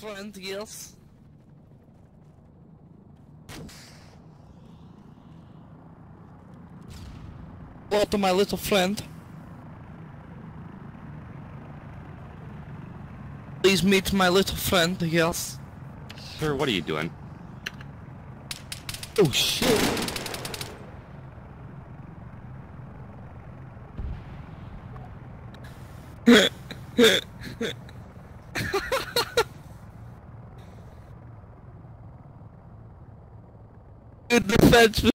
friend, yes. Hello to my little friend. Please meet my little friend, yes. Sir, what are you doing? Oh shit. Good defense.